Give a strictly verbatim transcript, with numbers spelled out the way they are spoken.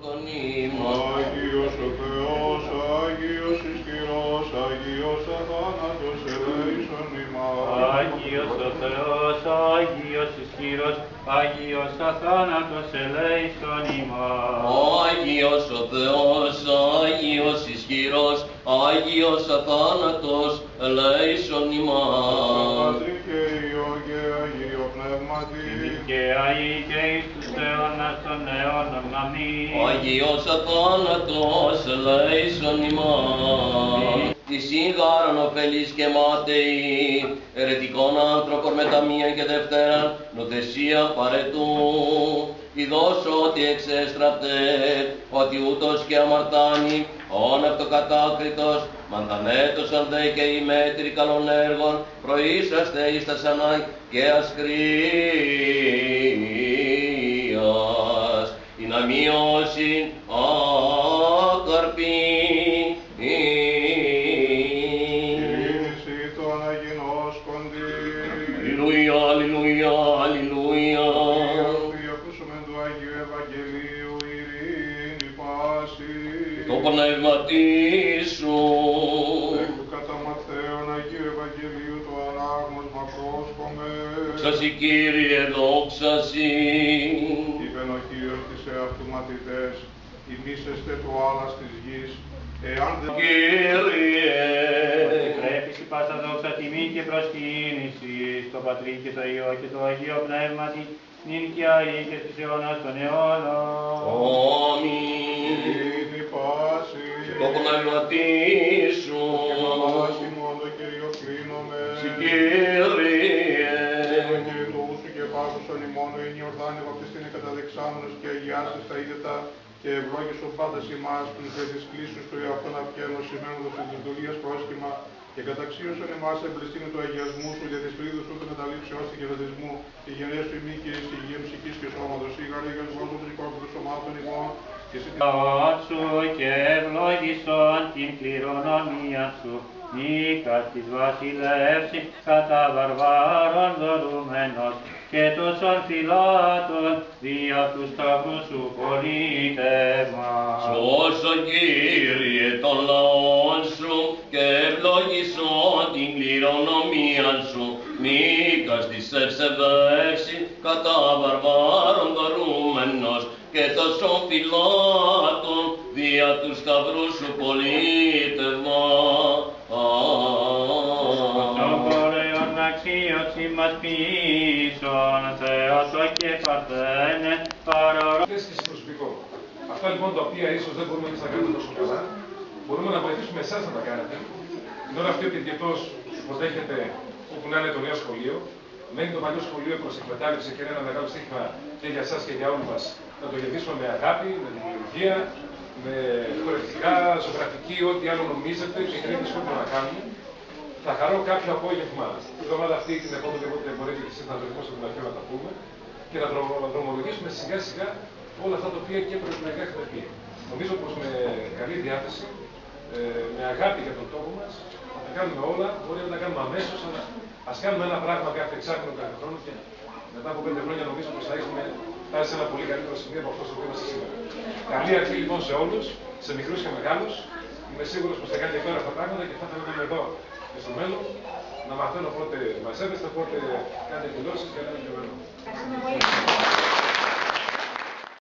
τον ύμνο. Άγιος ο Θεός, Άγιος ισχυρός, Άγιος αθάνατος, ελέησον ημάς. Άγιος ο Θεός, Άγιος ισχυρός, Άγιος αθάνατος, ελέησον ημάς. Άγιος ο Θεός, Άγιος ισχυρός, Άγιος αθάνατος, ελέησον ημάς. Πατρί και Υιό και Αγίο Πνεύματι. Και Αγί και εις τους αιώνας των αιώνων. Αμήν. Άγιος αθάνατος, ελέησον ημάς. Τη σίγαρον ωφελής και μάταιη, ερετικών άνθρωπων με τα μία και δευτέραν, νοθεσία παρετού. Ιδώσω ότι εξέστραπτε, ότι ούτως και αμαρτάνει, όν αυτοκατάκριτος, μαντανέτωσαν δε και οι μέτροι καλών έργων, προείσαστε εις τα σανάι και ασκρίας, η να μειώσει άκαρπη. Αλληλούια, αλληλούια, αλληλούια. Ακούσουμε του Αγίου Ευαγγελίου, ειρήνη πάση. Το πνεύματι σου. Εκ του κατά Ματθαίον Αγίου Ευαγγελίου το ανάγνωσμα πρόσκομε. Δόξα σοι, Κύριε, δόξα σοι. Είπεν ο Κύριος της εαυτού μαθητές, ημίσεστε το άλλας της γης, εάν δεν... Κύριε. Επιτρέπεις η πάσα δόξα τιμή και προσκύνηση στο Πατρί και το Υιό και το Αγίο Πνεύματι, νυν και αεί και στους αιώνας των αιώνων. Αμήν. Ειρήνη πάση. Το πνεύματι σου. Και πάση μόνο το Κύριο κλείνομαι. Συ, Κύριε. Και το ούσου και πάγουσον ημώνο είναι η ορδάνη βαπτιστήνη καταδεξάμενος και αγιάστης τα ίδια και ευλόγησον πάντας ημάς τους δε της κλήσους του εαυτόν αυγένος σημαίνοντας της λειτουργίας πρόσχημα και καταξίωσον εμάς εμπληστήνη του αγιασμού σου για της πλήθους σου του μεταλήψεως και βεδισμού και γενναίες σου ημί και εις υγεία ψυχής και σώματος ή γαρίγας γόντων τρικών του σωμάτων ημών και σε σου και ευλόγησον την κληρονομία σου, νίκας της βασιλεύση κατά βαρβάρων δωρούμενος και τόσων φυλάτων δια του σταυρού σου πολίτευμα. Σώσον, Κύριε, των λαών σου και ευλόγησον την κληρονομία σου, νίκας της ευσεβεύση κατά βαρβάρων δωρούμενος και τόσων φυλάτων δια του σταυρού σου πολίτευμα. Αξίωση μας πίσω, Θεότο και Παρθένε, παρορώ. Θέσεις προσωπικό. Αυτά λοιπόν τα οποία ίσως δεν μπορούμε εμείς να κάνουμε τόσο καλά, μπορούμε να βοηθήσουμε εσάς να τα κάνετε. Την ώρα αυτή ο Πεντηκετός υποδέχεται όπου να είναι το νέο σχολείο, μένει το παλιό σχολείο προς εκμετάλλευση και είναι ένα μεγάλο στίχημα και για εσάς και για όλους μας. Να το γεμίσουμε με αγάπη, με δημιουργία, με χορευτικά, ζωγραφική, ό,τι άλλο νομίζετε και κρίνετε σκόπιμο να κάνουμε. Θα χαρώ κάποιο απόγευμα την εβδομάδα αυτή, την επόμενη, οπότε μπορείτε και εσείς να το δημόσετε την αρχή να τα πούμε και να δρομολογήσουμε σιγά σιγά όλα αυτά τα οποία και προεκλογικά έχετε πει. Νομίζω πως με καλή διάθεση, ε, με αγάπη για τον τόπο μας, θα τα κάνουμε όλα. Μπορεί να τα κάνουμε αμέσως, αλλά ας κάνουμε ένα πράγμα κάθε εξάμηνο, κάθε χρόνο και μετά από πέντε χρόνια νομίζω πως θα έχουμε φτάσει σε ένα πολύ καλύτερο σημείο από αυτό στο οποίο είμαστε σήμερα. Καλή αρχή λοιπόν σε όλους, σε μικρούς και μεγάλους. Είμαι σίγουρος πως θα κάνετε τώρα αυτά τα πράγματα και θα ήθελα να είμαι εδώ και στο μέλλον να μαθαίνω πότε μαζεύεστε, πότε κάνετε δηλώσεις και να είναι και